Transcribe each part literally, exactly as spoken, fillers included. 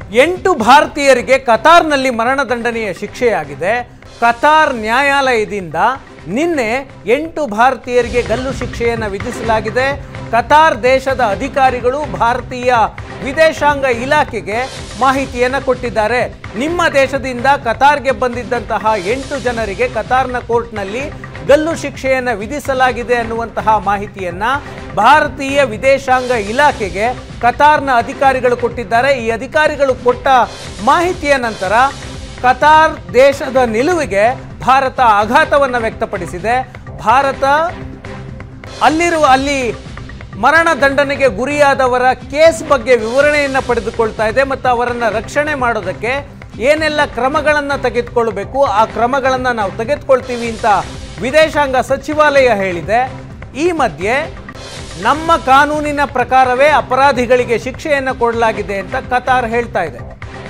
ಎಂಟು ಭಾರತೀಯರಿಗೆ ಕತಾರ್ನಲ್ಲಿ ಮರಣದಂಡನೆಯ ಶಿಕ್ಷೆಯಾಗಿದೆ. ಕತಾರ್ ನ್ಯಾಯಾಲಯದಿಂದ ನಿನ್ನೆ ಎಂಟು ಭಾರತೀಯರಿಗೆ ಗಲ್ಲು ಶಿಕ್ಷೆಯನ್ನು ವಿಧಿಸಲಾಗಿದೆ. ಕತಾರ್ ದೇಶದ ಅಧಿಕಾರಿಗಳು ಭಾರತೀಯ ವಿದೇಶಾಂಗ ಇಲಾಖೆಗೆ ಮಾಹಿತಿಯನ್ನು ಕೊಟ್ಟಿದ್ದಾರೆ. ನಿಮ್ಮ ದೇಶದಿಂದ ಕತಾರ್ಗೆ ಬಂದಿದ್ದಂತಹ ಎಂಟು ಜನರಿಗೆ ಕತಾರ್ನ ಕೋರ್ಟ್ನಲ್ಲಿ ಗಲ್ಲು ಶಿಕ್ಷೆಯನ್ನು ವಿಧಿಸಲಾಗಿದೆ ಅನ್ನುವಂತಹ ಮಾಹಿತಿಯನ್ನು ಭಾರತೀಯ ವಿದೇಶಾಂಗ ಇಲಾಖೆಗೆ ಕತಾರ್ನ ಅಧಿಕಾರಿಗಳು ಕೊಟ್ಟಿದ್ದಾರೆ. ಈ ಅಧಿಕಾರಿಗಳು ಕೊಟ್ಟ ಮಾಹಿತಿಯ ನಂತರ ಕತಾರ್ ದೇಶದ ನಿಲುವಿಗೆ ಭಾರತ ಆಘಾತವನ್ನು ವ್ಯಕ್ತಪಡಿಸಿದೆ. ಭಾರತ ಅಲ್ಲಿರುವ ಅಲ್ಲಿ ಮರಣದಂಡನೆಗೆ ಗುರಿಯಾದವರ ಕೇಸ್ ಬಗ್ಗೆ ವಿವರಣೆಯನ್ನು ಪಡೆದುಕೊಳ್ತಾ ಇದೆ ಮತ್ತು ಅವರನ್ನು ರಕ್ಷಣೆ ಮಾಡೋದಕ್ಕೆ ಏನೆಲ್ಲ ಕ್ರಮಗಳನ್ನು ತೆಗೆದುಕೊಳ್ಳಬೇಕು ಆ ಕ್ರಮಗಳನ್ನು ನಾವು ತೆಗೆದುಕೊಳ್ತೀವಿ ಅಂತ ವಿದೇಶಾಂಗ ಸಚಿವಾಲಯ ಹೇಳಿದೆ. ಈ ಮಧ್ಯೆ ನಮ್ಮ ಕಾನೂನಿನ ಪ್ರಕಾರವೇ ಅಪರಾಧಿಗಳಿಗೆ ಶಿಕ್ಷೆಯನ್ನು ಕೊಡಲಾಗಿದೆ ಅಂತ ಕತಾರ್ ಹೇಳ್ತಾ ಇದೆ.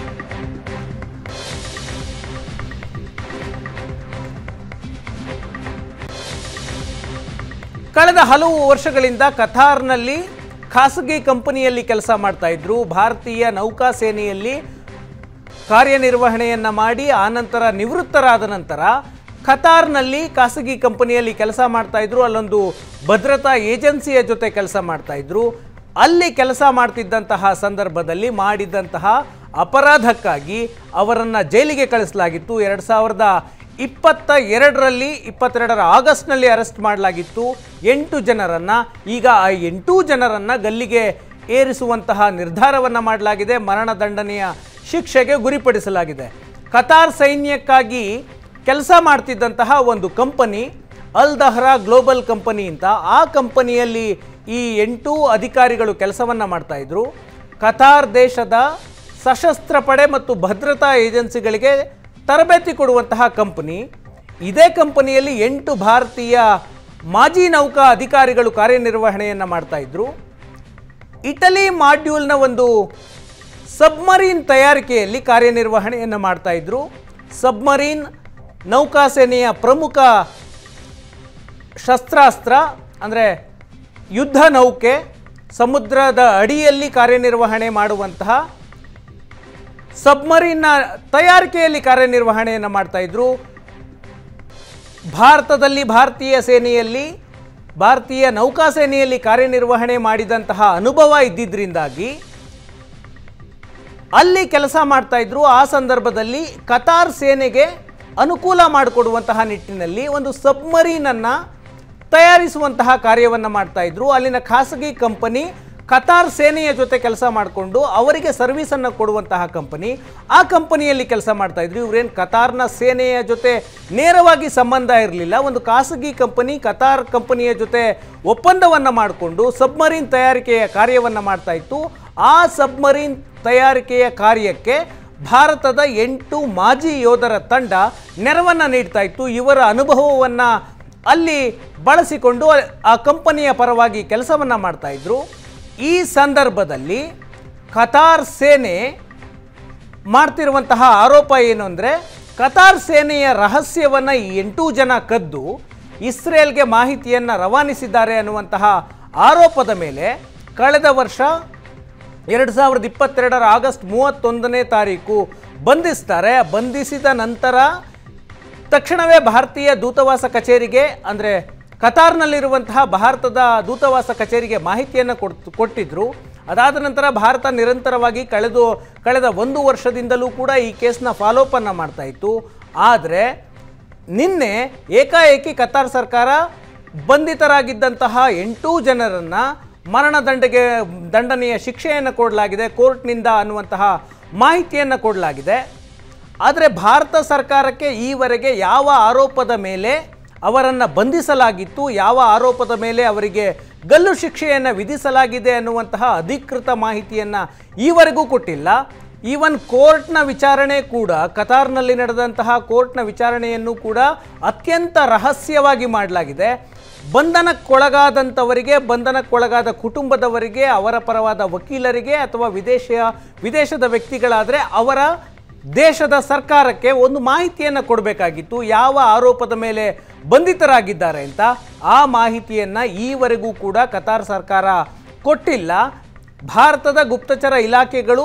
ಕಳೆದ ಹಲವು ವರ್ಷಗಳಿಂದ ಕತಾರ್ನಲ್ಲಿ ಖಾಸಗಿ ಕಂಪನಿಯಲ್ಲಿ ಕೆಲಸ ಮಾಡ್ತಾ ಇದ್ರು. ಭಾರತೀಯ ನೌಕಾ ಸೇನೆಯಲ್ಲಿ ಕಾರ್ಯನಿರ್ವಹಣೆಯನ್ನು ಮಾಡಿ ಆನಂತರ ನಿವೃತ್ತರಾದ ನಂತರ ಕತಾರ್ನಲ್ಲಿ ಖಾಸಗಿ ಕಂಪನಿಯಲ್ಲಿ ಕೆಲಸ ಮಾಡ್ತಾ ಇದ್ರು. ಅಲ್ಲೊಂದು ಭದ್ರತಾ ಏಜೆನ್ಸಿಯ ಜೊತೆ ಕೆಲಸ ಮಾಡ್ತಾ ಇದ್ರು. ಅಲ್ಲಿ ಕೆಲಸ ಮಾಡ್ತಿದ್ದಂತಹ ಸಂದರ್ಭದಲ್ಲಿ ಮಾಡಿದಂತಹ ಅಪರಾಧಕ್ಕಾಗಿ ಅವರನ್ನು ಜೈಲಿಗೆ ಕಳಿಸಲಾಗಿತ್ತು. ಎರಡು ಸಾವಿರದ ಇಪ್ಪತ್ತ ಎರಡರಲ್ಲಿ ಇಪ್ಪತ್ತೆರಡರ ಆಗಸ್ಟ್ನಲ್ಲಿ ಅರೆಸ್ಟ್ ಮಾಡಲಾಗಿತ್ತು ಎಂಟು ಜನರನ್ನು. ಈಗ ಆ ಎಂಟು ಜನರನ್ನು ಗಲ್ಲಿಗೆ ಏರಿಸುವಂತಹ ನಿರ್ಧಾರವನ್ನು ಮಾಡಲಾಗಿದೆ. ಮರಣದಂಡನೆಯ ಶಿಕ್ಷೆಗೆ ಗುರಿಪಡಿಸಲಾಗಿದೆ. ಕತಾರ್ ಸೈನ್ಯಕ್ಕಾಗಿ ಕೆಲಸ ಮಾಡ್ತಿದ್ದಂತಹ ಒಂದು ಕಂಪನಿ ಅಲ್ ದಹ್ರಾ ಗ್ಲೋಬಲ್ ಕಂಪನಿ ಅಂತ, ಆ ಕಂಪನಿಯಲ್ಲಿ ಈ ಎಂಟು ಅಧಿಕಾರಿಗಳು ಕೆಲಸವನ್ನು ಮಾಡ್ತಾಯಿದ್ರು. ಕತಾರ್ ದೇಶದ ಸಶಸ್ತ್ರ ಪಡೆ ಮತ್ತು ಭದ್ರತಾ ಏಜೆನ್ಸಿಗಳಿಗೆ ತರಬೇತಿ ಕೊಡುವಂತಹ ಕಂಪನಿ. ಇದೇ ಕಂಪನಿಯಲ್ಲಿ ಎಂಟು ಭಾರತೀಯ ಮಾಜಿ ನೌಕಾ ಅಧಿಕಾರಿಗಳು ಕಾರ್ಯನಿರ್ವಹಣೆಯನ್ನು ಮಾಡ್ತಾಯಿದ್ರು. ಇಟಲಿ ಮಾಡ್ಯೂಲ್ನ ಒಂದು ಸಬ್ಮರೀನ್ ತಯಾರಿಕೆಯಲ್ಲಿ ಕಾರ್ಯನಿರ್ವಹಣೆಯನ್ನು ಮಾಡ್ತಾಯಿದ್ರು. ಸಬ್ಮರೀನ್ ನೌಕಾಸೇನೆಯ ಪ್ರಮುಖ ಶಸ್ತ್ರಾಸ್ತ್ರ ಅಂದರೆ ಯುದ್ಧ ನೌಕೆ, ಸಮುದ್ರದ ಅಡಿಯಲ್ಲಿ ಕಾರ್ಯನಿರ್ವಹಣೆ ಮಾಡುವಂತಹ ಸಬ್ಮರೀನ್ನ ತಯಾರಿಕೆಯಲ್ಲಿ ಕಾರ್ಯನಿರ್ವಹಣೆಯನ್ನು ಮಾಡ್ತಾಯಿದ್ರು. ಭಾರತದಲ್ಲಿ ಭಾರತೀಯ ಸೇನೆಯಲ್ಲಿ ಭಾರತೀಯ ನೌಕಾಸೇನೆಯಲ್ಲಿ ಕಾರ್ಯನಿರ್ವಹಣೆ ಮಾಡಿದಂತಹ ಅನುಭವ ಇದ್ದಿದ್ದರಿಂದಾಗಿ ಅಲ್ಲಿ ಕೆಲಸ ಮಾಡ್ತಾಯಿದ್ರು. ಆ ಸಂದರ್ಭದಲ್ಲಿ ಕತಾರ್ ಸೇನೆಗೆ ಅನುಕೂಲ ಮಾಡಿಕೊಡುವಂತಹ ನಿಟ್ಟಿನಲ್ಲಿ ಒಂದು ಸಬ್ಮರೀನನ್ನು ತಯಾರಿಸುವಂತಹ ಕಾರ್ಯವನ್ನು ಮಾಡ್ತಾಯಿದ್ರು. ಅಲ್ಲಿನ ಖಾಸಗಿ ಕಂಪನಿ ಕತಾರ್ ಸೇನೆಯ ಜೊತೆ ಕೆಲಸ ಮಾಡಿಕೊಂಡು ಅವರಿಗೆ ಸರ್ವಿಸನ್ನು ಕೊಡುವಂತಹ ಕಂಪನಿ. ಆ ಕಂಪನಿಯಲ್ಲಿ ಕೆಲಸ ಮಾಡ್ತಾಯಿದ್ರು. ಇವರೇನು ಕತಾರ್ನ ಸೇನೆಯ ಜೊತೆ ನೇರವಾಗಿ ಸಂಬಂಧ ಇರಲಿಲ್ಲ. ಒಂದು ಖಾಸಗಿ ಕಂಪನಿ ಕತಾರ್ ಕಂಪನಿಯ ಜೊತೆ ಒಪ್ಪಂದವನ್ನು ಮಾಡಿಕೊಂಡು ಸಬ್ಮರೀನ್ ತಯಾರಿಕೆಯ ಕಾರ್ಯವನ್ನು ಮಾಡ್ತಾಯಿತ್ತು. ಆ ಸಬ್ಮರೀನ್ ತಯಾರಿಕೆಯ ಕಾರ್ಯಕ್ಕೆ ಭಾರತದ ಎಂಟು ಮಾಜಿ ಯೋಧರ ತಂಡ ನೆರವನ್ನು ನೀಡ್ತಾ ಇತ್ತು. ಇವರ ಅನುಭವವನ್ನು ಅಲ್ಲಿ ಬಳಸಿಕೊಂಡು ಆ ಕಂಪನಿಯ ಪರವಾಗಿ ಕೆಲಸವನ್ನು ಮಾಡ್ತಾಯಿದ್ರು. ಈ ಸಂದರ್ಭದಲ್ಲಿ ಕತಾರ್ ಸೇನೆ ಮಾಡ್ತಿರುವಂತಹ ಆರೋಪ ಏನು ಅಂದರೆ, ಕತಾರ್ ಸೇನೆಯ ರಹಸ್ಯವನ್ನು ಈ ಎಂಟು ಜನ ಕದ್ದು ಇಸ್ರೇಲ್ಗೆ ಮಾಹಿತಿಯನ್ನು ರವಾನಿಸಿದ್ದಾರೆ ಅನ್ನುವಂತಹ ಆರೋಪದ ಮೇಲೆ ಕಳೆದ ವರ್ಷ ಎರಡು ಸಾವಿರದ ಇಪ್ಪತ್ತೆರಡರ ಆಗಸ್ಟ್ ಮೂವತ್ತೊಂದನೇ ತಾರೀಕು ಬಂಧಿಸ್ತಾರೆ. ಬಂಧಿಸಿದ ನಂತರ ತಕ್ಷಣವೇ ಭಾರತೀಯ ದೂತಾವಾಸ ಕಚೇರಿಗೆ ಅಂದರೆ ಕತಾರ್ನಲ್ಲಿರುವಂತಹ ಭಾರತದ ದೂತಾವಾಸ ಕಚೇರಿಗೆ ಮಾಹಿತಿಯನ್ನು ಕೊಟ್ಟು ಕೊಟ್ಟಿದ್ದರು. ಅದಾದ ನಂತರ ಭಾರತ ನಿರಂತರವಾಗಿ ಕಳೆದು ಕಳೆದ ಒಂದು ವರ್ಷದಿಂದಲೂ ಕೂಡ ಈ ಕೇಸ್ನ ಫಾಲೋಅಪನ್ನು ಮಾಡ್ತಾಯಿತ್ತು. ಆದರೆ ನಿನ್ನೆ ಏಕಾಏಕಿ ಕತಾರ್ ಸರ್ಕಾರ ಬಂಧಿತರಾಗಿದ್ದಂತಹ ಎಂಟು ಜನರನ್ನು ಮರಣದಂಡೆಗೆ ದಂಡನೆಯ ಶಿಕ್ಷೆಯನ್ನು ಕೊಡಲಾಗಿದೆ ಕೋರ್ಟ್ನಿಂದ ಅನ್ನುವಂತಹ ಮಾಹಿತಿಯನ್ನು ಕೊಡಲಾಗಿದೆ. ಆದರೆ ಭಾರತ ಸರ್ಕಾರಕ್ಕೆ ಈವರೆಗೆ ಯಾವ ಆರೋಪದ ಮೇಲೆ ಅವರನ್ನು ಬಂಧಿಸಲಾಗಿತ್ತು, ಯಾವ ಆರೋಪದ ಮೇಲೆ ಅವರಿಗೆ ಗಲ್ಲು ಶಿಕ್ಷೆಯನ್ನು ವಿಧಿಸಲಾಗಿದೆ ಅನ್ನುವಂತಹ ಅಧಿಕೃತ ಮಾಹಿತಿಯನ್ನು ಈವರೆಗೂ ಕೊಟ್ಟಿಲ್ಲ. ಈವನ್ ಕೋರ್ಟ್ನ ವಿಚಾರಣೆ ಕೂಡ ಕತಾರ್ನಲ್ಲಿ ನಡೆದಂತಹ ಕೋರ್ಟ್ನ ವಿಚಾರಣೆಯನ್ನು ಕೂಡ ಅತ್ಯಂತ ರಹಸ್ಯವಾಗಿ ಮಾಡಲಾಗಿದೆ. ಬಂಧನಕ್ಕೊಳಗಾದಂಥವರಿಗೆ, ಬಂಧನಕ್ಕೊಳಗಾದ ಕುಟುಂಬದವರಿಗೆ, ಅವರ ಪರವಾದ ವಕೀಲರಿಗೆ ಅಥವಾ ವಿದೇಶಿಯ ವಿದೇಶದ ವ್ಯಕ್ತಿಗಳಾದರೆ ಅವರ ದೇಶದ ಸರ್ಕಾರಕ್ಕೆ ಒಂದು ಮಾಹಿತಿಯನ್ನು ಕೊಡಬೇಕಾಗಿತ್ತು, ಯಾವ ಆರೋಪದ ಮೇಲೆ ಬಂಧಿತರಾಗಿದ್ದಾರೆ ಅಂತ. ಆ ಮಾಹಿತಿಯನ್ನು ಈವರೆಗೂ ಕೂಡ ಕತಾರ್ ಸರ್ಕಾರ ಕೊಟ್ಟಿಲ್ಲ. ಭಾರತದ ಗುಪ್ತಚರ ಇಲಾಖೆಗಳು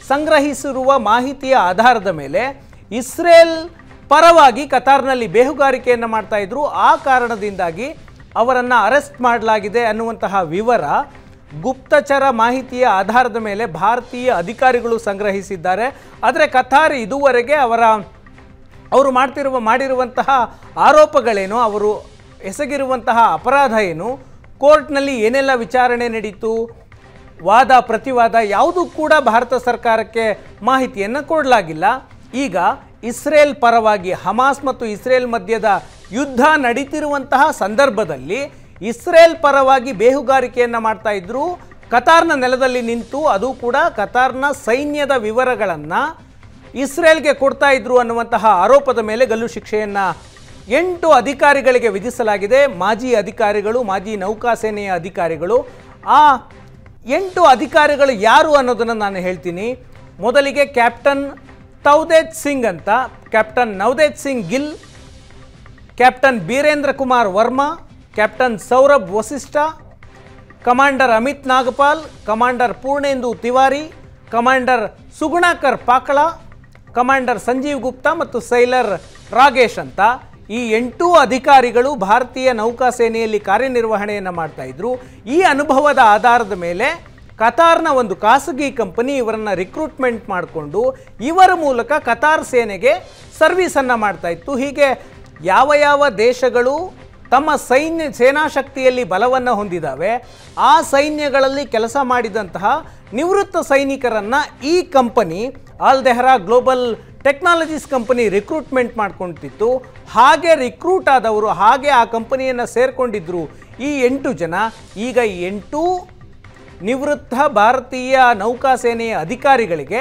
ಸಂಗ್ರಹಿಸಿರುವ ಮಾಹಿತಿಯ ಆಧಾರದ ಮೇಲೆ ಇಸ್ರೇಲ್ ಪರವಾಗಿ ಕತಾರ್ನಲ್ಲಿ ಬೇಹುಗಾರಿಕೆಯನ್ನು ಮಾಡ್ತಾ ಇದ್ರು. ಆ ಕಾರಣದಿಂದಾಗಿ ಅವರನ್ನು ಅರೆಸ್ಟ್ ಮಾಡಲಾಗಿದೆ ಅನ್ನುವಂತಹ ವಿವರ ಗುಪ್ತಚರ ಮಾಹಿತಿಯ ಆಧಾರದ ಮೇಲೆ ಭಾರತೀಯ ಅಧಿಕಾರಿಗಳು ಸಂಗ್ರಹಿಸಿದ್ದಾರೆ. ಆದರೆ ಕತಾರ್ ಇದುವರೆಗೆ ಅವರ ಅವರು ಮಾಡ್ತಿರುವ ಮಾಡಿರುವಂತಹ ಆರೋಪಗಳೇನು, ಅವರು ಎಸಗಿರುವಂತಹ ಅಪರಾಧ ಏನು, ಕೋರ್ಟ್ನಲ್ಲಿ ಏನೆಲ್ಲ ವಿಚಾರಣೆ ನಡೀತು, ವಾದ ಪ್ರತಿವಾದ ಯಾವುದೂ ಕೂಡ ಭಾರತ ಸರ್ಕಾರಕ್ಕೆ ಮಾಹಿತಿಯನ್ನು ಕೊಡಲಾಗಿಲ್ಲ. ಈಗ ಇಸ್ರೇಲ್ ಪರವಾಗಿ ಹಮಾಸ್ ಮತ್ತು ಇಸ್ರೇಲ್ ಮಧ್ಯದ ಯುದ್ಧ ನಡೀತಿರುವಂತಹ ಸಂದರ್ಭದಲ್ಲಿ ಇಸ್ರೇಲ್ ಪರವಾಗಿ ಬೇಹುಗಾರಿಕೆಯನ್ನು ಮಾಡ್ತಾ ಇದ್ರು ಕತಾರ್ನ ನೆಲದಲ್ಲಿ ನಿಂತು, ಅದು ಕೂಡ ಕತಾರ್ನ ಸೈನ್ಯದ ವಿವರಗಳನ್ನು ಇಸ್ರೇಲ್ಗೆ ಕೊಡ್ತಾ ಇದ್ರು ಅನ್ನುವಂತಹ ಆರೋಪದ ಮೇಲೆ ಗಲ್ಲು ಶಿಕ್ಷೆಯನ್ನು ಎಂಟು ಅಧಿಕಾರಿಗಳಿಗೆ ವಿಧಿಸಲಾಗಿದೆ. ಮಾಜಿ ಅಧಿಕಾರಿಗಳು, ಮಾಜಿ ನೌಕಾಸೇನೆಯ ಅಧಿಕಾರಿಗಳು. ಆ ಎಂಟು ಅಧಿಕಾರಿಗಳು ಯಾರು ಅನ್ನೋದನ್ನು ನಾನು ಹೇಳ್ತೀನಿ. ಮೊದಲಿಗೆ ಕ್ಯಾಪ್ಟನ್ ತೌದೇಜ್ ಸಿಂಗ್ ಅಂತ, captain Navtej Singh Gill, captain Birendra Kumar Verma, captain Saurabh Vashisht, commander Amit Nagpal, commander Purnendu Tiwari, commander Sugunakar Pakala, commander Sanjeev Gupta ಮತ್ತು ಸೈಲರ್ ರಾಗೇಶ್ ಅಂತ ಈ ಎಂಟೂ ಅಧಿಕಾರಿಗಳು ಭಾರತೀಯ ನೌಕಾಸೇನೆಯಲ್ಲಿ ಕಾರ್ಯನಿರ್ವಹಣೆಯನ್ನು ಮಾಡ್ತಾ ಇದ್ರು. ಈ ಅನುಭವದ ಆಧಾರದ ಮೇಲೆ ಕತಾರ್ನ ಒಂದು ಖಾಸಗಿ ಕಂಪನಿ ಇವರನ್ನು ರಿಕ್ರೂಟ್ಮೆಂಟ್ ಮಾಡಿಕೊಂಡು ಇವರ ಮೂಲಕ ಕತಾರ್ ಸೇನೆಗೆ ಸರ್ವೀಸನ್ನು ಮಾಡ್ತಾ ಇತ್ತು. ಹೀಗೆ ಯಾವ ಯಾವ ದೇಶಗಳು ತಮ್ಮ ಸೈನ್ಯ ಸೇನಾ ಶಕ್ತಿಯಲ್ಲಿ ಬಲವನ್ನು ಹೊಂದಿದ್ದಾವೆ ಆ ಸೈನ್ಯಗಳಲ್ಲಿ ಕೆಲಸ ಮಾಡಿದಂತಹ ನಿವೃತ್ತ ಸೈನಿಕರನ್ನು ಈ company Al Dahra global technologies company recruitment ಮಾಡ್ಕೊಳ್ತಿತ್ತು. ಹಾಗೆ ರಿಕ್ರೂಟ್ ಆದವರು, ಹಾಗೆ ಆ ಕಂಪನಿಯನ್ನು ಸೇರಿಕೊಂಡಿದ್ರು ಈ ಎಂಟು ಜನ. ಈಗ ಈ ಎಂಟು ನಿವೃತ್ತ ಭಾರತೀಯ ನೌಕಾಸೇನೆಯ ಅಧಿಕಾರಿಗಳಿಗೆ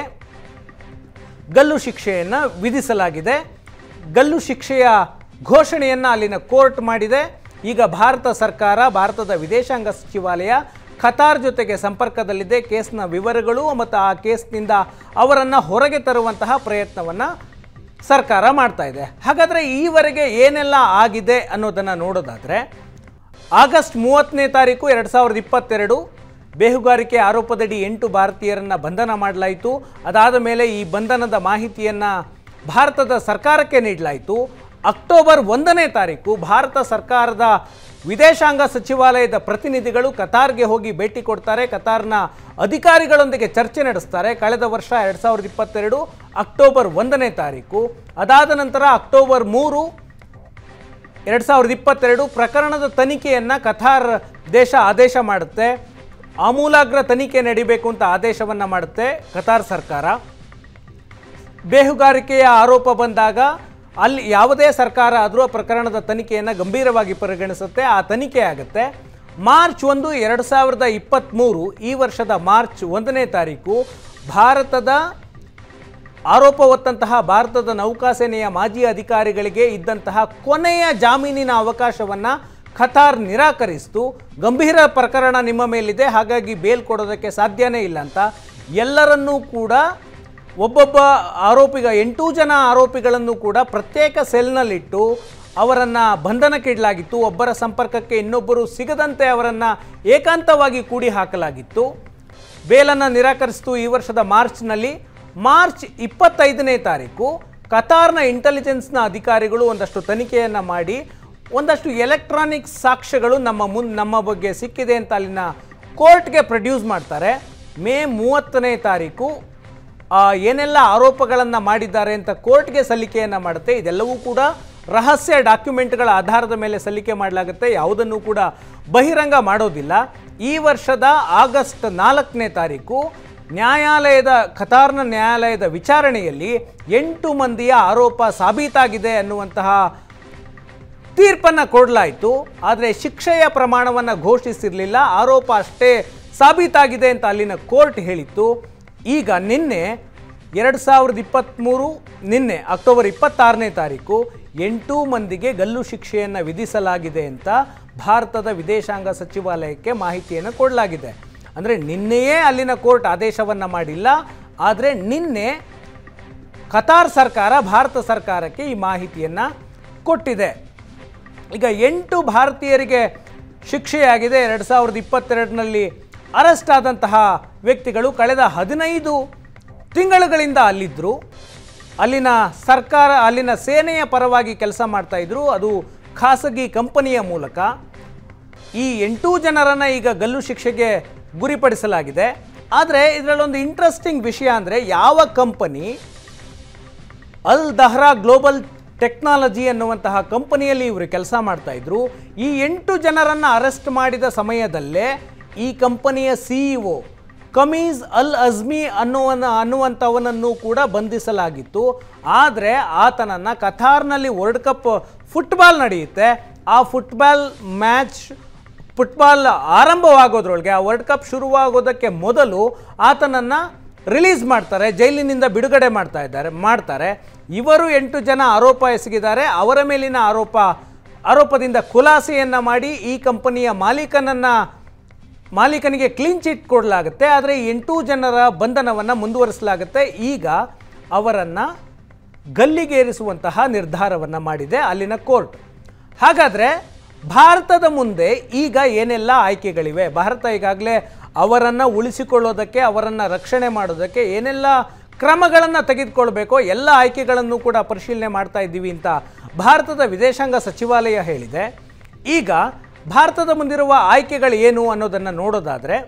ಗಲ್ಲು ಶಿಕ್ಷೆಯನ್ನು ವಿಧಿಸಲಾಗಿದೆ. ಗಲ್ಲು ಶಿಕ್ಷೆಯ ಘೋಷಣೆಯನ್ನು ಅಲ್ಲಿನ ಕೋರ್ಟ್ ಮಾಡಿದೆ. ಈಗ ಭಾರತ ಸರ್ಕಾರ, ಭಾರತದ ವಿದೇಶಾಂಗ ಸಚಿವಾಲಯ ಕತಾರ್ ಜೊತೆಗೆ ಸಂಪರ್ಕದಲ್ಲಿದೆ. ಕೇಸ್ನ ವಿವರಗಳು ಮತ್ತು ಆ ಕೇಸ್ನಿಂದ ಅವರನ್ನು ಹೊರಗೆ ತರುವಂತಹ ಪ್ರಯತ್ನವನ್ನು ಸರ್ಕಾರ ಮಾಡ್ತಾ ಇದೆ. ಹಾಗಾದರೆ ಈವರೆಗೆ ಏನೆಲ್ಲ ಆಗಿದೆ ಅನ್ನೋದನ್ನು ನೋಡೋದಾದರೆ, ಆಗಸ್ಟ್ ಮೂವತ್ತನೇ ತಾರೀಕು ಎರಡು ಸಾವಿರದ ಇಪ್ಪತ್ತೆರಡು ಬೇಹುಗಾರಿಕೆ ಆರೋಪದಡಿ ಎಂಟು ಭಾರತೀಯರನ್ನು ಬಂಧನ ಮಾಡಲಾಯಿತು. ಅದಾದ ಮೇಲೆ ಈ ಬಂಧನದ ಮಾಹಿತಿಯನ್ನು ಭಾರತದ ಸರ್ಕಾರಕ್ಕೆ ನೀಡಲಾಯಿತು. ಅಕ್ಟೋಬರ್ ಒಂದನೇ ತಾರೀಕು ಭಾರತ ಸರ್ಕಾರದ ವಿದೇಶಾಂಗ ಸಚಿವಾಲಯದ ಪ್ರತಿನಿಧಿಗಳು ಕತಾರ್ಗೆ ಹೋಗಿ ಭೇಟಿ ಕೊಡ್ತಾರೆ. ಕತಾರ್ನ ಅಧಿಕಾರಿಗಳೊಂದಿಗೆ ಚರ್ಚೆ ನಡೆಸ್ತಾರೆ. ಕಳೆದ ವರ್ಷ ಎರಡು ಸಾವಿರದ ಇಪ್ಪತ್ತೆರಡು ಅಕ್ಟೋಬರ್ ಒಂದನೇ ತಾರೀಕು. ಅದಾದ ನಂತರ ಅಕ್ಟೋಬರ್ ಮೂರು ಎರಡು ಸಾವಿರದ ಇಪ್ಪತ್ತೆರಡು ಪ್ರಕರಣದ ತನಿಖೆಯನ್ನು ಕತಾರ್ ದೇಶ ಆದೇಶ ಮಾಡುತ್ತೆ. ಆಮೂಲಾಗ್ರ ತನಿಖೆ ನಡೀಬೇಕು ಅಂತ ಆದೇಶವನ್ನು ಮಾಡುತ್ತೆ ಕತಾರ್ ಸರ್ಕಾರ. ಬೇಹುಗಾರಿಕೆಯ ಆರೋಪ ಬಂದಾಗ ಅಲ್ಲಿ ಯಾವುದೇ ಸರ್ಕಾರ ಆದರೂ ಆ ಪ್ರಕರಣದ ತನಿಖೆಯನ್ನು ಗಂಭೀರವಾಗಿ ಪರಿಗಣಿಸುತ್ತೆ. ಆ ತನಿಖೆ ಆಗುತ್ತೆ. ಮಾರ್ಚ್ ಒಂದು ಎರಡು ಸಾವಿರದ ಇಪ್ಪತ್ತ್ಮೂರು ಈ ವರ್ಷದ ಮಾರ್ಚ್ ಒಂದನೇ ತಾರೀಕು ಭಾರತದ ಆರೋಪ ಹೊತ್ತಂತಹ ಭಾರತದ ನೌಕಾಸೇನೆಯ ಮಾಜಿ ಅಧಿಕಾರಿಗಳಿಗೆ ಇದ್ದಂತಹ ಕೊನೆಯ ಜಾಮೀನಿನ ಅವಕಾಶವನ್ನು ಕತಾರ್ ನಿರಾಕರಿಸಿತು. ಗಂಭೀರ ಪ್ರಕರಣ ನಿಮ್ಮ ಮೇಲಿದೆ, ಹಾಗಾಗಿ ಬೇಲ್ ಕೊಡೋದಕ್ಕೆ ಸಾಧ್ಯನೇ ಇಲ್ಲ ಅಂತ ಎಲ್ಲರನ್ನೂ ಕೂಡ ಒಬ್ಬೊಬ್ಬ ಆರೋಪಿಗ ಎಂಟೂ ಜನ ಆರೋಪಿಗಳನ್ನು ಕೂಡ ಪ್ರತ್ಯೇಕ ಸೆಲ್ನಲ್ಲಿಟ್ಟು ಅವರನ್ನು ಬಂಧನಕ್ಕಿಡಲಾಗಿತ್ತು. ಒಬ್ಬರ ಸಂಪರ್ಕಕ್ಕೆ ಇನ್ನೊಬ್ಬರು ಸಿಗದಂತೆ ಅವರನ್ನು ಏಕಾಂತವಾಗಿ ಕೂಡಿ ಹಾಕಲಾಗಿತ್ತು. ಬೇಲನ್ನು ನಿರಾಕರಿಸಿತು ಈ ವರ್ಷದ ಮಾರ್ಚ್ನಲ್ಲಿ. ಮಾರ್ಚ್ ಇಪ್ಪತ್ತೈದನೇ ತಾರೀಕು ಕತಾರ್ನ ಇಂಟೆಲಿಜೆನ್ಸ್ನ ಅಧಿಕಾರಿಗಳು ಒಂದಷ್ಟು ತನಿಖೆಯನ್ನು ಮಾಡಿ ಒಂದಷ್ಟು ಎಲೆಕ್ಟ್ರಾನಿಕ್ ಸಾಕ್ಷ್ಯಗಳು ನಮ್ಮ ಮುನ್ ನಮ್ಮ ಬಗ್ಗೆ ಸಿಕ್ಕಿದೆ ಅಂತ ಅಲ್ಲಿನ ಕೋರ್ಟ್ಗೆ ಪ್ರೊಡ್ಯೂಸ್ ಮಾಡ್ತಾರೆ. ಮೇ ಮೂವತ್ತನೇ ತಾರೀಕು ಏನೆಲ್ಲ ಆರೋಪಗಳನ್ನು ಮಾಡಿದ್ದಾರೆ ಅಂತ ಕೋರ್ಟ್ಗೆ ಸಲ್ಲಿಕೆಯನ್ನು ಮಾಡುತ್ತೆ. ಇದೆಲ್ಲವೂ ಕೂಡ ರಹಸ್ಯ ಡಾಕ್ಯುಮೆಂಟ್ಗಳ ಆಧಾರದ ಮೇಲೆ ಸಲ್ಲಿಕೆ ಮಾಡಲಾಗುತ್ತೆ. ಯಾವುದನ್ನು ಕೂಡ ಬಹಿರಂಗ ಮಾಡೋದಿಲ್ಲ. ಈ ವರ್ಷದ ಆಗಸ್ಟ್ ನಾಲ್ಕನೇ ತಾರೀಕು ನ್ಯಾಯಾಲಯದ ಕತಾರ್ನ ನ್ಯಾಯಾಲಯದ ವಿಚಾರಣೆಯಲ್ಲಿ ಎಂಟು ಮಂದಿಯ ಆರೋಪ ಸಾಬೀತಾಗಿದೆ ಅನ್ನುವಂತಹ ತೀರ್ಪನ್ನು ಕೊಡಲಾಯಿತು. ಆದರೆ ಶಿಕ್ಷೆಯ ಪ್ರಮಾಣವನ್ನು ಘೋಷಿಸಿರಲಿಲ್ಲ. ಆರೋಪ ಅಷ್ಟೇ ಸಾಬೀತಾಗಿದೆ ಅಂತ ಅಲ್ಲಿನ ಕೋರ್ಟ್ ಹೇಳಿತ್ತು. ಈಗ ನಿನ್ನೆ ಎರಡು ಸಾವಿರದ ಇಪ್ಪತ್ತ್ಮೂರು ನಿನ್ನೆ ಅಕ್ಟೋಬರ್ ಇಪ್ಪತ್ತಾರನೇ ತಾರೀಕು ಎಂಟು ಮಂದಿಗೆ ಗಲ್ಲು ಶಿಕ್ಷೆಯನ್ನು ವಿಧಿಸಲಾಗಿದೆ ಅಂತ ಭಾರತದ ವಿದೇಶಾಂಗ ಸಚಿವಾಲಯಕ್ಕೆ ಮಾಹಿತಿಯನ್ನು ಕೊಡಲಾಗಿದೆ. ಅಂದರೆ ನಿನ್ನೆಯೇ ಅಲ್ಲಿನ ಕೋರ್ಟ್ ಆದೇಶವನ್ನು ಮಾಡಿಲ್ಲ, ಆದರೆ ನಿನ್ನೆ ಕತಾರ್ ಸರ್ಕಾರ ಭಾರತ ಸರ್ಕಾರಕ್ಕೆ ಈ ಮಾಹಿತಿಯನ್ನು ಕೊಟ್ಟಿದೆ. ಈಗ ಎಂಟು ಭಾರತೀಯರಿಗೆ ಶಿಕ್ಷೆಯಾಗಿದೆ. ಎರಡು ಸಾವಿರದ ಇಪ್ಪತ್ತೆರಡರಲ್ಲಿ ಅರೆಸ್ಟ್ ಆದಂತಹ ವ್ಯಕ್ತಿಗಳು ಕಳೆದ ಹದಿನೈದು ತಿಂಗಳುಗಳಿಂದ ಅಲ್ಲಿದ್ದರು. ಅಲ್ಲಿನ ಸರ್ಕಾರ ಅಲ್ಲಿನ ಸೇನೆಯ ಪರವಾಗಿ ಕೆಲಸ ಮಾಡ್ತಾಯಿದ್ರು. ಅದು ಖಾಸಗಿ ಕಂಪನಿಯ ಮೂಲಕ. ಈ ಎಂಟು ಜನರನ್ನು ಈಗ ಗಲ್ಲು ಶಿಕ್ಷೆಗೆ ಗುರಿಪಡಿಸಲಾಗಿದೆ. ಆದರೆ ಇದರಲ್ಲೊಂದು ಇಂಟ್ರೆಸ್ಟಿಂಗ್ ವಿಷಯ ಅಂದರೆ, ಯಾವ ಕಂಪನಿ ಅಲ್ ದಹ್ರಾ ಗ್ಲೋಬಲ್ ಟೆಕ್ನಾಲಜಿ ಅನ್ನುವಂತಹ ಕಂಪನಿಯಲ್ಲಿ ಇವರು ಕೆಲಸ ಮಾಡ್ತಾಯಿದ್ರು. ಈ ಎಂಟು ಜನರನ್ನು ಅರೆಸ್ಟ್ ಮಾಡಿದ ಸಮಯದಲ್ಲೇ ಈ ಕಂಪನಿಯ ಸಿ ಇ ಒ ಕಮೀಜ್ ಅಲ್ ಅಜ್ಮಿ ಅನ್ನುವನ ಅನ್ನುವಂಥವನನ್ನು ಕೂಡ ಬಂಧಿಸಲಾಗಿತ್ತು. ಆದರೆ ಆತನನ್ನು ಕತಾರ್ನಲ್ಲಿ ವರ್ಲ್ಡ್ ಕಪ್ ಫುಟ್ಬಾಲ್ ನಡೆಯುತ್ತೆ. ಆ ಫುಟ್ಬಾಲ್ ಮ್ಯಾಚ್ ಫುಟ್ಬಾಲ್ ಆರಂಭವಾಗೋದ್ರೊಳಗೆ, ಆ ವರ್ಲ್ಡ್ ಕಪ್ ಶುರುವಾಗೋದಕ್ಕೆ ಮೊದಲು ಆತನನ್ನು ರಿಲೀಸ್ ಮಾಡ್ತಾರೆ, ಜೈಲಿನಿಂದ ಬಿಡುಗಡೆ ಮಾಡ್ತಾ ಇದ್ದಾರೆ ಮಾಡ್ತಾರೆ ಇವರು ಎಂಟು ಜನ ಆರೋಪ ಎಸಗಿದ್ದಾರೆ. ಅವರ ಮೇಲಿನ ಆರೋಪ ಆರೋಪದಿಂದ ಖುಲಾಸೆಯನ್ನು ಮಾಡಿ ಈ ಕಂಪನಿಯ ಮಾಲೀಕನನ್ನು ಮಾಲೀಕನಿಗೆ ಕ್ಲೀನ್ ಚಿಟ್ ಕೊಡಲಾಗುತ್ತೆ. ಆದರೆ ಎಂಟು ಜನರ ಬಂಧನವನ್ನು ಮುಂದುವರಿಸಲಾಗುತ್ತೆ. ಈಗ ಅವರನ್ನು ಗಲ್ಲಿಗೇರಿಸುವಂತಹ ನಿರ್ಧಾರವನ್ನು ಮಾಡಿದೆ ಅಲ್ಲಿನ ಕೋರ್ಟ್. ಹಾಗಾದರೆ ಭಾರತದ ಮುಂದೆ ಈಗ ಏನೆಲ್ಲ ಆಯ್ಕೆಗಳಿವೆ? ಭಾರತ ಈಗಾಗಲೇ ಅವರನ್ನು ಉಳಿಸಿಕೊಳ್ಳೋದಕ್ಕೆ, ಅವರನ್ನು ರಕ್ಷಣೆ ಮಾಡೋದಕ್ಕೆ ಏನೆಲ್ಲ ಕ್ರಮಗಳನ್ನು ತೆಗೆದುಕೊಳ್ಬೇಕೋ ಎಲ್ಲ ಆಯ್ಕೆಗಳನ್ನು ಕೂಡ ಪರಿಶೀಲನೆ ಮಾಡ್ತಾ ಇದ್ದೀವಿ ಅಂತ ಭಾರತದ ವಿದೇಶಾಂಗ ಸಚಿವಾಲಯ ಹೇಳಿದೆ. ಈಗ ಭಾರತದ ಮುಂದಿರುವ ಆಯ್ಕೆಗಳು ಏನು ಅನ್ನೋದನ್ನು ನೋಡೋದಾದರೆ,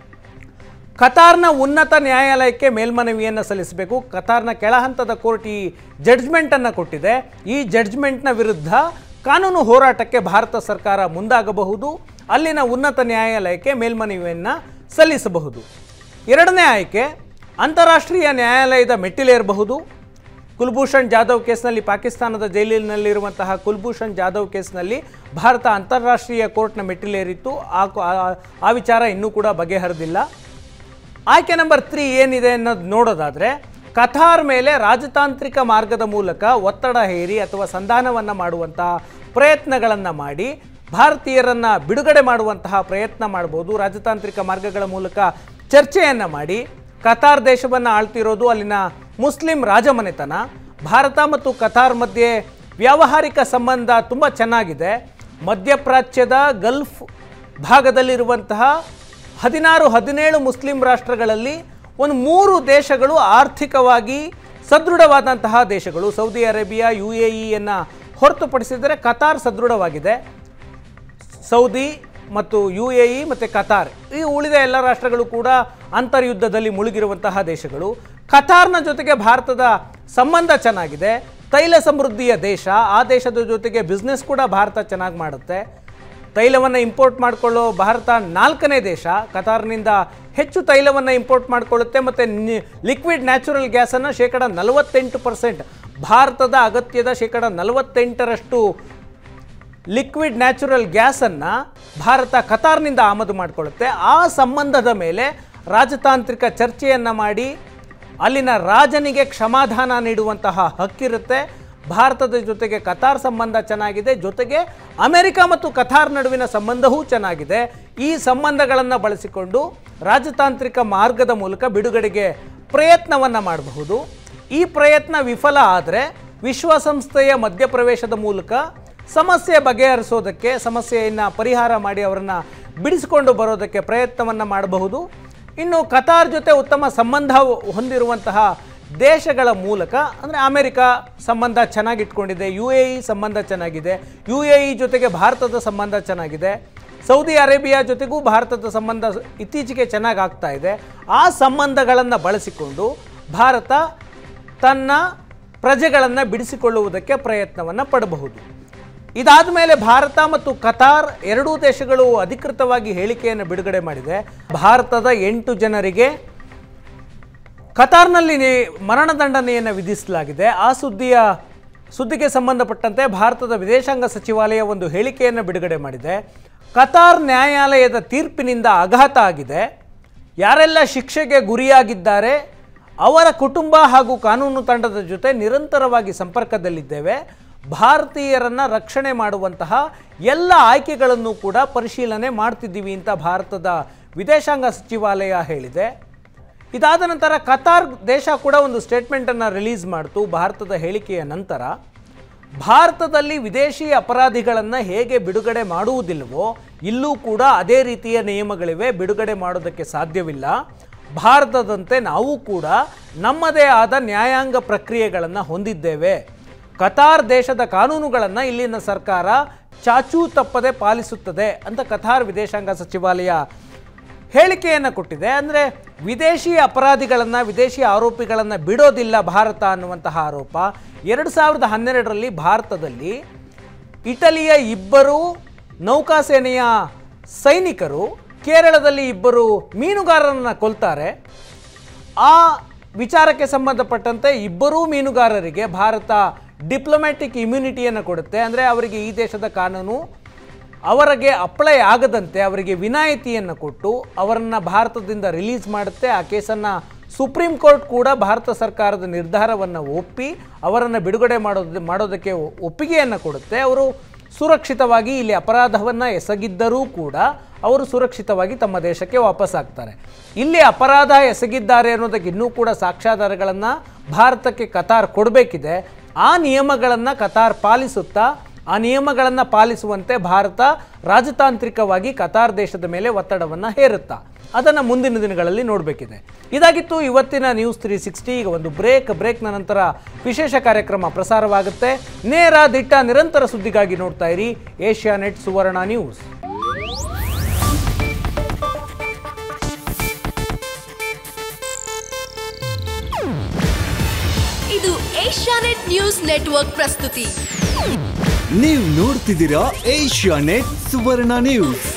ಕತಾರ್ನ ಉನ್ನತ ನ್ಯಾಯಾಲಯಕ್ಕೆ ಮೇಲ್ಮನವಿಯನ್ನು ಸಲ್ಲಿಸಬೇಕು. ಕತಾರ್ನ ಕೆಳಹಂತದ ಕೋರ್ಟ್ ಈ ಜಡ್ಜ್ಮೆಂಟನ್ನು ಕೊಟ್ಟಿದೆ. ಈ ಜಡ್ಜ್ಮೆಂಟ್ನ ವಿರುದ್ಧ ಕಾನೂನು ಹೋರಾಟಕ್ಕೆ ಭಾರತ ಸರ್ಕಾರ ಮುಂದಾಗಬಹುದು. ಅಲ್ಲಿನ ಉನ್ನತ ನ್ಯಾಯಾಲಯಕ್ಕೆ ಮೇಲ್ಮನವಿಯನ್ನು ಸಲ್ಲಿಸಬಹುದು. ಎರಡನೇ ಆಯ್ಕೆ, ಅಂತಾರಾಷ್ಟ್ರೀಯ ನ್ಯಾಯಾಲಯದ ಮೆಟ್ಟಿಲೇರಬಹುದು. ಕುಲ್ಭೂಷಣ್ ಜಾಧವ್ ಕೇಸ್ನಲ್ಲಿ, ಪಾಕಿಸ್ತಾನದ ಜೈಲಿನಲ್ಲಿರುವಂತಹ ಕುಲ್ಭೂಷಣ್ ಜಾಧವ್ ಕೇಸ್ನಲ್ಲಿ ಭಾರತ ಅಂತಾರಾಷ್ಟ್ರೀಯ ಕೋರ್ಟ್ನ ಮೆಟ್ಟಿಲೇರಿತ್ತು. ಆ ಆ ವಿಚಾರ ಇನ್ನೂ ಕೂಡ ಬಗೆಹರಿದಿಲ್ಲ. ಆಯ್ಕೆ ನಂಬರ್ ತ್ರೀ ಏನಿದೆ ಅನ್ನೋದು ನೋಡೋದಾದರೆ, ಕತಾರ್ ಮೇಲೆ ರಾಜತಾಂತ್ರಿಕ ಮಾರ್ಗದ ಮೂಲಕ ಒತ್ತಡ ಹೇರಿ ಅಥವಾ ಸಂಧಾನವನ್ನು ಮಾಡುವಂತಹ ಪ್ರಯತ್ನಗಳನ್ನು ಮಾಡಿ ಭಾರತೀಯರನ್ನು ಬಿಡುಗಡೆ ಮಾಡುವಂತಹ ಪ್ರಯತ್ನ ಮಾಡ್ಬೋದು. ರಾಜತಾಂತ್ರಿಕ ಮಾರ್ಗಗಳ ಮೂಲಕ ಚರ್ಚೆಯನ್ನು ಮಾಡಿ. ಕತಾರ್ ದೇಶವನ್ನು ಆಳ್ತಿರೋದು ಅಲ್ಲಿನ ಮುಸ್ಲಿಂ ರಾಜಮನೆತನ. ಭಾರತ ಮತ್ತು ಕತಾರ್ ಮಧ್ಯೆ ವ್ಯಾವಹಾರಿಕ ಸಂಬಂಧ ತುಂಬ ಚೆನ್ನಾಗಿದೆ. ಮಧ್ಯಪ್ರಾಚ್ಯದ ಗಲ್ಫ್ ಭಾಗದಲ್ಲಿರುವಂತಹ ಹದಿನಾರು ಹದಿನೇಳು ಮುಸ್ಲಿಂ ರಾಷ್ಟ್ರಗಳಲ್ಲಿ ಒಂದು ಮೂರು ದೇಶಗಳು ಆರ್ಥಿಕವಾಗಿ ಸದೃಢವಾದಂತಹ ದೇಶಗಳು. ಸೌದಿ ಅರೇಬಿಯಾ, ಯು ಎ ಇಯನ್ನು ಹೊರತುಪಡಿಸಿದರೆ ಕತಾರ್ ಸದೃಢವಾಗಿದೆ. ಸೌದಿ ಮತ್ತು ಯು ಎ ಇ ಮತ್ತು ಕತಾರ್, ಈ ಉಳಿದ ಎಲ್ಲ ರಾಷ್ಟ್ರಗಳು ಕೂಡ ಅಂತರ್ಯುದ್ಧದಲ್ಲಿ ಮುಳುಗಿರುವಂತಹ ದೇಶಗಳು. ಕತಾರ್ನ ಜೊತೆಗೆ ಭಾರತದ ಸಂಬಂಧ ಚೆನ್ನಾಗಿದೆ. ತೈಲ ಸಮೃದ್ಧಿಯ ದೇಶ. ಆ ದೇಶದ ಜೊತೆಗೆ ಬಿಸ್ನೆಸ್ ಕೂಡ ಭಾರತ ಚೆನ್ನಾಗಿ ಮಾಡುತ್ತೆ. ತೈಲವನ್ನು ಇಂಪೋರ್ಟ್ ಮಾಡಿಕೊಳ್ಳೋ ಭಾರತ ನಾಲ್ಕನೇ ದೇಶ. ಕತಾರ್ನಿಂದ ಹೆಚ್ಚು ತೈಲವನ್ನು ಇಂಪೋರ್ಟ್ ಮಾಡಿಕೊಳ್ಳುತ್ತೆ. ಮತ್ತು ಲಿಕ್ವಿಡ್ ನ್ಯಾಚುರಲ್ ಗ್ಯಾಸನ್ನು ಶೇಕಡ ನಲವತ್ತೆಂಟು ಪರ್ಸೆಂಟ್ ಭಾರತದ ಅಗತ್ಯದ ಶೇಕಡ ನಲವತ್ತೆಂಟರಷ್ಟು ಲಿಕ್ವಿಡ್ ನ್ಯಾಚುರಲ್ ಗ್ಯಾಸನ್ನು ಭಾರತ ಕತಾರ್ನಿಂದ ಆಮದು ಮಾಡಿಕೊಳ್ಳುತ್ತೆ. ಆ ಸಂಬಂಧದ ಮೇಲೆ ರಾಜತಾಂತ್ರಿಕ ಚರ್ಚೆಯನ್ನು ಮಾಡಿ ಅಲ್ಲಿನ ರಾಜನಿಗೆ ಕ್ಷಮಾದಾನ ನೀಡುವಂತಹ ಹಕ್ಕಿರುತ್ತೆ. ಭಾರತದ ಜೊತೆಗೆ ಕತಾರ್ ಸಂಬಂಧ ಚೆನ್ನಾಗಿದೆ. ಜೊತೆಗೆ ಅಮೆರಿಕ ಮತ್ತು ಕತಾರ್ ನಡುವಿನ ಸಂಬಂಧವೂ ಚೆನ್ನಾಗಿದೆ. ಈ ಸಂಬಂಧಗಳನ್ನು ಬಳಸಿಕೊಂಡು ರಾಜತಾಂತ್ರಿಕ ಮಾರ್ಗದ ಮೂಲಕ ಬಿಡುಗಡೆಗೆ ಪ್ರಯತ್ನವನ್ನು ಮಾಡಬಹುದು. ಈ ಪ್ರಯತ್ನ ವಿಫಲ ಆದರೆ ವಿಶ್ವಸಂಸ್ಥೆಯ ಮಧ್ಯಪ್ರವೇಶದ ಮೂಲಕ ಸಮಸ್ಯೆ ಬಗೆಹರಿಸೋದಕ್ಕೆ, ಸಮಸ್ಯೆಯನ್ನು ಪರಿಹಾರ ಮಾಡಿ ಅವರನ್ನು ಬಿಡಿಸಿಕೊಂಡು ಬರೋದಕ್ಕೆ ಪ್ರಯತ್ನವನ್ನು ಮಾಡಬಹುದು. ಇನ್ನು ಕತಾರ್ ಜೊತೆ ಉತ್ತಮ ಸಂಬಂಧ ಹೊಂದಿರುವಂತಹ ದೇಶಗಳ ಮೂಲಕ, ಅಂದರೆ ಅಮೆರಿಕ ಸಂಬಂಧ ಚೆನ್ನಾಗಿಟ್ಕೊಂಡಿದೆ, ಯು ಎ ಇ ಸಂಬಂಧ ಚೆನ್ನಾಗಿದೆ, ಯು ಎ ಇ ಜೊತೆಗೆ ಭಾರತದ ಸಂಬಂಧ ಚೆನ್ನಾಗಿದೆ, ಸೌದಿ ಅರೇಬಿಯಾ ಜೊತೆಗೂ ಭಾರತದ ಸಂಬಂಧ ಇತ್ತೀಚೆಗೆ ಚೆನ್ನಾಗಿ ಆಗ್ತಾ ಇದೆ. ಆ ಸಂಬಂಧಗಳನ್ನು ಬಳಸಿಕೊಂಡು ಭಾರತ ತನ್ನ ಪ್ರಜೆಗಳನ್ನು ಬಿಡಿಸಿಕೊಳ್ಳುವುದಕ್ಕೆ ಪ್ರಯತ್ನವನ್ನು ಪಡಬಹುದು. ಇದಾದ ಮೇಲೆ ಭಾರತ ಮತ್ತು ಕತಾರ್ ಎರಡೂ ದೇಶಗಳು ಅಧಿಕೃತವಾಗಿ ಹೇಳಿಕೆಯನ್ನು ಬಿಡುಗಡೆ ಮಾಡಿದೆ. ಭಾರತದ ಎಂಟು ಜನರಿಗೆ ಕತಾರ್ನಲ್ಲಿ ಮರಣದಂಡನೆಯನ್ನು ವಿಧಿಸಲಾಗಿದೆ. ಆ ಸುದ್ದಿಯ ಸುದ್ದಿಗೆ ಸಂಬಂಧಪಟ್ಟಂತೆ ಭಾರತದ ವಿದೇಶಾಂಗ ಸಚಿವಾಲಯ ಒಂದು ಹೇಳಿಕೆಯನ್ನು ಬಿಡುಗಡೆ ಮಾಡಿದೆ. ಕತಾರ್ ನ್ಯಾಯಾಲಯದ ತೀರ್ಪಿನಿಂದ ಆಘಾತ ಆಗಿದೆ. ಯಾರೆಲ್ಲ ಶಿಕ್ಷೆಗೆ ಗುರಿಯಾಗಿದ್ದಾರೆ ಅವರ ಕುಟುಂಬ ಹಾಗೂ ಕಾನೂನು ತಂಡದ ಜೊತೆ ನಿರಂತರವಾಗಿ ಸಂಪರ್ಕದಲ್ಲಿದ್ದೇವೆ. ಭಾರತೀಯರನ್ನು ರಕ್ಷಣೆ ಮಾಡುವಂತಹ ಎಲ್ಲ ಆಯ್ಕೆಗಳನ್ನು ಕೂಡ ಪರಿಶೀಲನೆ ಮಾಡ್ತಿದ್ದೀವಿ ಅಂತ ಭಾರತದ ವಿದೇಶಾಂಗ ಸಚಿವಾಲಯ ಹೇಳಿದೆ. ಇದಾದ ನಂತರ ಕತಾರ್ ದೇಶ ಕೂಡ ಒಂದು ಸ್ಟೇಟ್ಮೆಂಟನ್ನು ರಿಲೀಸ್ ಮಾಡಿತು. ಭಾರತದ ಹೇಳಿಕೆಯ ನಂತರ ಭಾರತದಲ್ಲಿ ವಿದೇಶಿ ಅಪರಾಧಿಗಳನ್ನು ಹೇಗೆ ಬಿಡುಗಡೆ ಮಾಡುವುದಿಲ್ಲವೋ ಇಲ್ಲೂ ಕೂಡ ಅದೇ ರೀತಿಯ ನಿಯಮಗಳಿವೆ. ಬಿಡುಗಡೆ ಮಾಡೋದಕ್ಕೆ ಸಾಧ್ಯವಿಲ್ಲ. ಭಾರತದಂತೆ ನಾವು ಕೂಡ ನಮ್ಮದೇ ಆದ ನ್ಯಾಯಾಂಗ ಪ್ರಕ್ರಿಯೆಗಳನ್ನು ಹೊಂದಿದ್ದೇವೆ. ಕತಾರ್ ದೇಶದ ಕಾನೂನುಗಳನ್ನು ಇಲ್ಲಿನ ಸರ್ಕಾರ ಚಾಚೂ ತಪ್ಪದೆ ಪಾಲಿಸುತ್ತದೆ ಅಂತ ಕತಾರ್ ವಿದೇಶಾಂಗ ಸಚಿವಾಲಯ ಹೇಳಿಕೆಯನ್ನು ಕೊಟ್ಟಿದೆ. ಅಂದರೆ ವಿದೇಶಿ ಅಪರಾಧಿಗಳನ್ನು, ವಿದೇಶಿ ಆರೋಪಿಗಳನ್ನು ಬಿಡೋದಿಲ್ಲ ಭಾರತ ಅನ್ನುವಂತಹ ಆರೋಪ. ಎರಡು ಸಾವಿರದ ಹನ್ನೆರಡರಲ್ಲಿ ಭಾರತದಲ್ಲಿ ಇಟಲಿಯ ಇಬ್ಬರು ನೌಕಾಸೇನೆಯ ಸೈನಿಕರು ಕೇರಳದಲ್ಲಿ ಇಬ್ಬರು ಮೀನುಗಾರರನ್ನು ಕೊಲ್ತಾರೆ. ಆ ವಿಚಾರಕ್ಕೆ ಸಂಬಂಧಪಟ್ಟಂತೆ ಇಬ್ಬರೂ ಮೀನುಗಾರರಿಗೆ ಭಾರತ ಡಿಪ್ಲೊಮ್ಯಾಟಿಕ್ ಇಮ್ಯುನಿಟಿಯನ್ನು ಕೊಡುತ್ತೆ. ಅಂದರೆ ಅವರಿಗೆ ಈ ದೇಶದ ಕಾನೂನು ಅವರಿಗೆ ಅಪ್ಲೈ ಆಗದಂತೆ ಅವರಿಗೆ ವಿನಾಯಿತಿಯನ್ನು ಕೊಟ್ಟು ಅವರನ್ನು ಭಾರತದಿಂದ ರಿಲೀಸ್ ಮಾಡುತ್ತೆ. ಆ ಕೇಸನ್ನು ಸುಪ್ರೀಂ ಕೋರ್ಟ್ ಕೂಡ ಭಾರತ ಸರ್ಕಾರದ ನಿರ್ಧಾರವನ್ನು ಒಪ್ಪಿ ಅವರನ್ನು ಬಿಡುಗಡೆ ಮಾಡೋದು ಮಾಡೋದಕ್ಕೆ ಒಪ್ಪಿಗೆಯನ್ನು ಕೊಡುತ್ತೆ. ಅವರು ಸುರಕ್ಷಿತವಾಗಿ ಇಲ್ಲಿ ಅಪರಾಧವನ್ನು ಎಸಗಿದ್ದರೂ ಕೂಡ ಅವರು ಸುರಕ್ಷಿತವಾಗಿ ತಮ್ಮ ದೇಶಕ್ಕೆ ವಾಪಸ್ಸಾಗ್ತಾರೆ. ಇಲ್ಲಿ ಅಪರಾಧ ಎಸಗಿದ್ದಾರೆ ಅನ್ನೋದಕ್ಕೆ ಇನ್ನೂ ಕೂಡ ಸಾಕ್ಷ್ಯಾಧಾರಗಳನ್ನು ಭಾರತಕ್ಕೆ ಕತಾರ್ ಕೊಡಬೇಕಿದೆ. ಆ ನಿಯಮಗಳನ್ನು ಕತಾರ್ ಪಾಲಿಸುತ್ತಾ ಆ ನಿಯಮಗಳನ್ನು ಪಾಲಿಸುವಂತೆ ಭಾರತ ರಾಜತಾಂತ್ರಿಕವಾಗಿ ಕತಾರ್ ದೇಶದ ಮೇಲೆ ಒತ್ತಡವನ್ನು ಹೇರುತ್ತಾ ಅದನ್ನು ಮುಂದಿನ ದಿನಗಳಲ್ಲಿ ನೋಡಬೇಕಿದೆ. ಇದಾಗಿತ್ತು ಇವತ್ತಿನ ನ್ಯೂಸ್ ತ್ರೀ ಸಿಕ್ಸ್ಟಿ. ಈಗ ಒಂದು ಬ್ರೇಕ್ ಬ್ರೇಕ್ನ ನಂತರ ವಿಶೇಷ ಕಾರ್ಯಕ್ರಮ ಪ್ರಸಾರವಾಗುತ್ತೆ. ನೇರ ದಿಟ್ಟ ನಿರಂತರ ಸುದ್ದಿಗಾಗಿ ನೋಡ್ತಾ ಇರಿ ಏಷ್ಯಾನೆಟ್ ಸುವರ್ಣ ನ್ಯೂಸ್. ಇದು ಏಷ್ಯಾನೆಟ್ ನ್ಯೂಸ್ ನೆಟ್ವರ್ಕ್ ಪ್ರಸ್ತುತಿ. ನೀವು ನೋಡ್ತಿದ್ದೀರಾ ಏಷ್ಯಾನೆಟ್ ಸುವರ್ಣ ನ್ಯೂಸ್.